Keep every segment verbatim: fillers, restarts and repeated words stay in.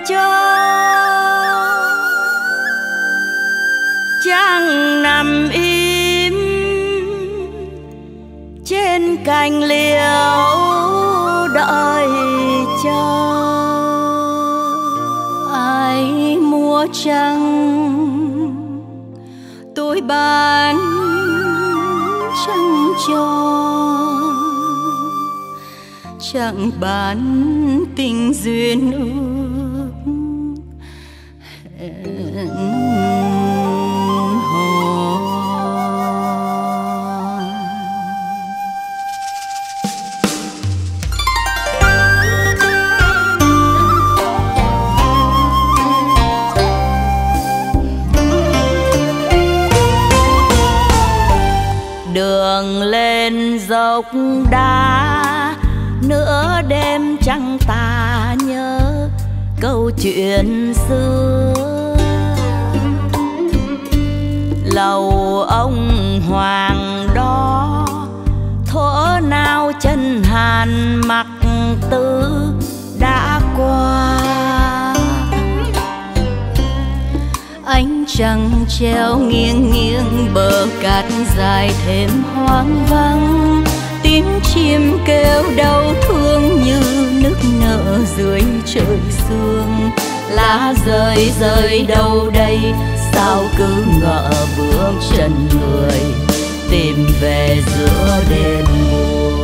cho Chàng nằm im trên cành liễu đợi chờ. Ai mua trăng tôi bán trăng cho, chẳng bán tình duyên ước hẹn hò. Đường lên dốc đá nửa đêm trăng ta nhớ câu chuyện xưa. Lầu ông hoàng đó thuở nào chân hàn mặc tư đã qua. Ánh trăng treo nghiêng nghiêng bờ cát dài thêm hoang vắng. Tiếng chim kêu đau thương như nức nở dưới trời sương. Lá rơi rơi đâu đây sao cứ ngỡ bước chân người tìm về giữa đêm mùa.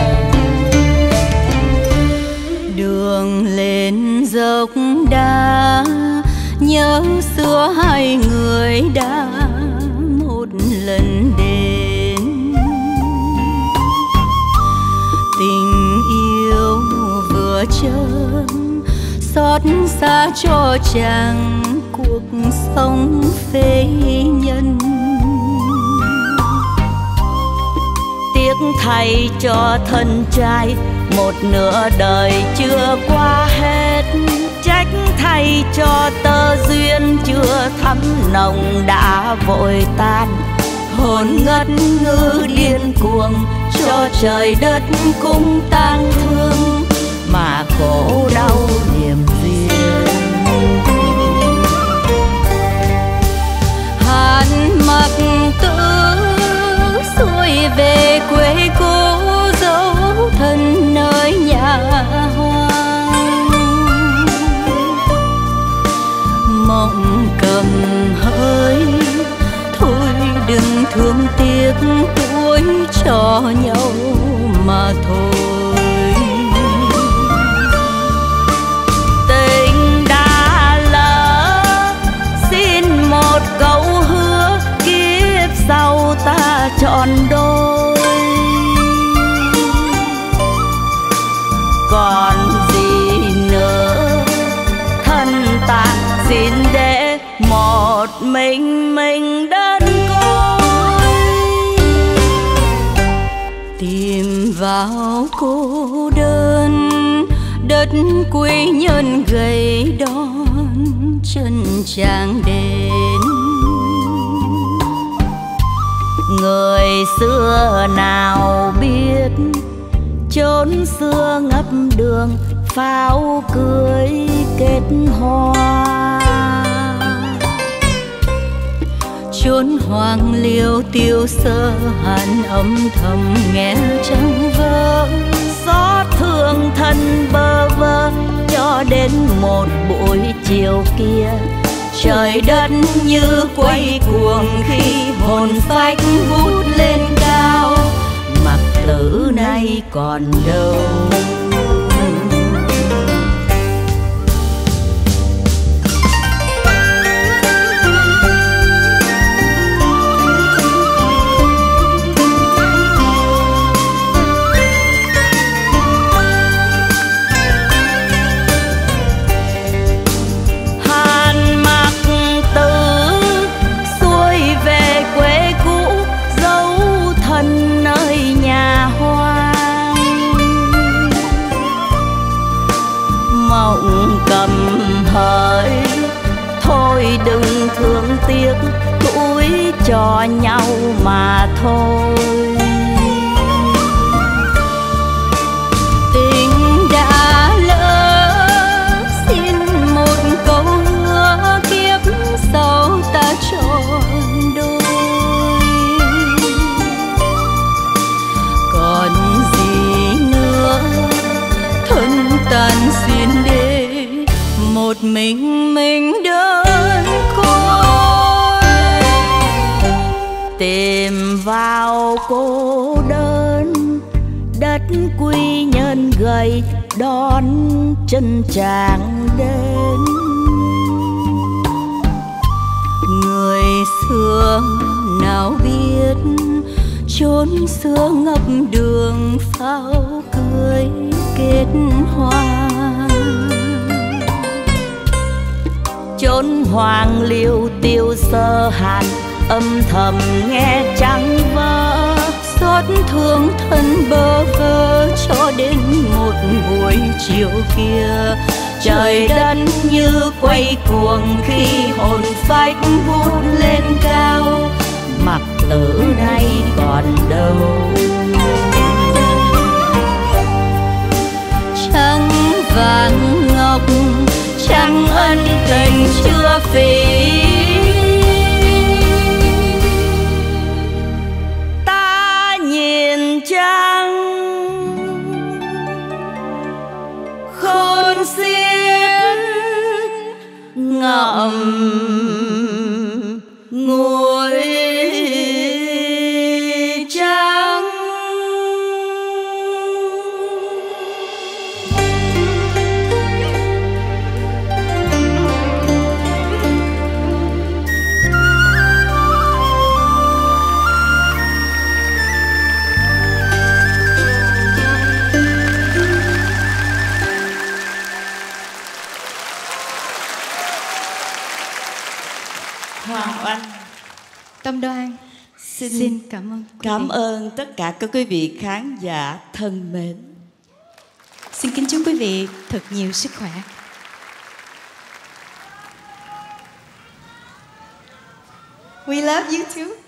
Đường lên dốc đá nhớ xưa hai người đã một lần đến. Tình yêu vừa chớm xót xa cho chàng cuộc sống phế nhân. Tiếc thay cho thân trai một nửa đời chưa qua hết. Trách thay cho tơ duyên chưa thắm nồng đã vội tan. Hồn ngất ngư điên cuồng cho trời đất cũng tang thương mà khổ đau niềm riêng. Hàn mặc tử xuôi về quê cũ dấu thân nơi nhà hoang. Mộng cầm hơi thôi đừng thương tiếc tuổi cho nhau mà thôi. Tình đã lỡ xin một câu hứa kiếp sau ta trọn đôi. Còn gì nữa thân ta xin để một mình mình đơn côi. Tìm vào cô đơn đất quy nhân gầy đón chân chàng đến. Người xưa nào biết chốn xưa ngập đường pháo cưới kết hoa. Chốn hoang liêu tiêu sơ hàn âm thầm nghe trăng vỡ. Xót thương thân bơ vơ cho đến một buổi chiều kia. Trời đất như quay cuồng khi hồn phách vút lên cao. Mặc tử nay còn đâu. Cầm hỡi thôi đừng thương tiếc tuổi cho nhau mà thôi. Tình đã lỡ xin một một mình mình đơn côi, tìm vào cô đơn đất quy nhân gầy đón chân chàng đến. người xưa nào biết chốn xưa ngập đường pháo cưới kết hoa, chốn hoàng liêu tiêu sơ hàn âm thầm nghe trăng vỡ, xót thương thân bơ vơ cho đến một buổi chiều kia. Trời đất như quay cuồng khi hồn phách vút lên cao, mặc tử nay còn đâu. Trăng vàng ngọc Trăng ân tình chưa phí, ta nhìn trăng khôn xiết ngậm ngùi trắng. Hoàng Oanh, Tâm Đoan xin, xin cảm ơn cảm ơn tất cả các quý vị khán giả thân mến. Xin kính chúc quý vị thật nhiều sức khỏe. We love you too.